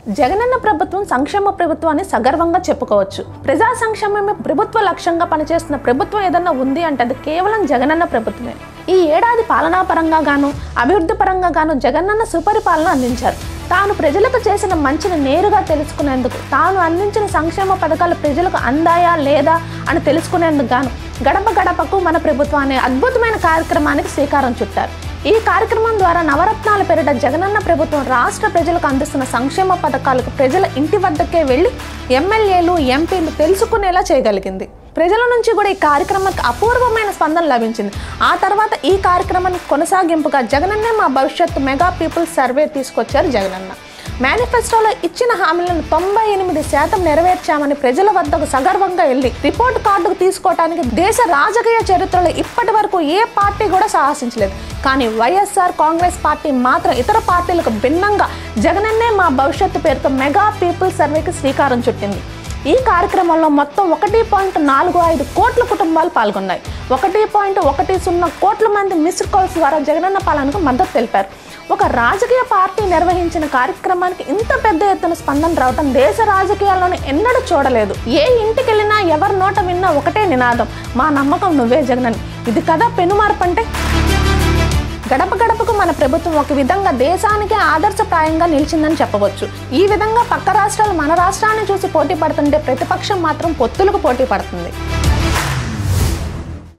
జగనన్న ప్రభుత్వం సంక్షేమ ప్రభుత్వం అని సగర్వంగా చెప్పుకోవచ్చు. ప్రజా సంక్షేమమే ప్రభుత్వ లక్ష్యంగా పనిచేస్తున్న ప్రభుత్వం ఏదన్నా ఉంది అంటే అది కేవలం జగనన్న ప్రభుత్వమే. ఈ ఏడాది పాలనా పరంగా గాను అభివృద్ధి పరంగా గాను జగనన్న సుపరిపాలన అందించారు. తాను ప్రజలకు చేసిన మంచిని నేరుగా తెలుసుకునేందుకు, తాను అందించిన సంక్షేమ పథకాలు ప్రజలకు అందాయా లేదా అని తెలుసుకునేందుకు గాను గడప గడపకు మన ప్రభుత్వం అనే అద్భుతమైన కార్యక్రమానికి శ్రీకారం చుట్టారు. ఈ కార్యక్రమం ద్వారా నవరత్నాల పేరిట జగనన్న ప్రభుత్వం రాష్ట్ర ప్రజలకు అందిస్తున్న సంక్షేమ పథకాలకు ప్రజల ఇంటి వద్దకే వెళ్లి ఎమ్మెల్యేలు, ఎంపీలు తెలుసుకునేలా చేయగలిగింది. ప్రజల నుంచి కూడా ఈ కార్యక్రమానికి అపూర్వమైన స్పందన లభించింది. ఆ తర్వాత ఈ కార్యక్రమానికి కొనసాగింపుగా జగనన్నే మా భవిష్యత్తు మెగా పీపుల్స్ సర్వే తీసుకొచ్చారు జగనన్న. మేనిఫెస్టోలో ఇచ్చిన హామీలను 98% నెరవేర్చామని ప్రజల వద్దకు సగర్వంగా వెళ్లి రిపోర్ట్ కార్డుకు తీసుకోవడానికి దేశ రాజకీయ చరిత్రలో ఇప్పటి వరకు ఏ పార్టీ కూడా సాహసించలేదు. కానీ వైఎస్ఆర్ కాంగ్రెస్ పార్టీ మాత్రం ఇతర పార్టీలకు భిన్నంగా జగనన్నే మా భవిష్యత్తు పేరుతో మెగా పీపుల్స్ సర్వేకి శ్రీకారం చుట్టింది. ఈ కార్యక్రమంలో మొత్తం 1.45 కోట్ల కుటుంబాలు పాల్గొన్నాయి. 1.10 కోట్ల మంది మిస్డ్ కాల్స్ ద్వారా జగనన్న పాలనకు మద్దతు తెలిపారు. ఒక రాజకీయ పార్టీ నిర్వహించిన కార్యక్రమానికి ఇంత పెద్ద ఎత్తున స్పందన రావడం దేశ రాజకీయాల్లోనే ఎన్నడూ చూడలేదు. ఏ ఇంటికి వెళ్ళినా ఎవరి నోట విన్నా ఒకటే నినాదం, మా నమ్మకం నువ్వే జగనని. ఇది కదా పెనుమార్పు అంటే. గడప గడపకు మన ప్రభుత్వం ఒక విధంగా దేశానికే ఆదర్శప్రాయంగా నిలిచిందని చెప్పవచ్చు. ఈ విధంగా పక్క రాష్ట్రాలు మన రాష్ట్రాన్ని చూసి పోటీ పడుతుంటే ప్రతిపక్షం మాత్రం పొత్తులకు పోటీ పడుతుంది.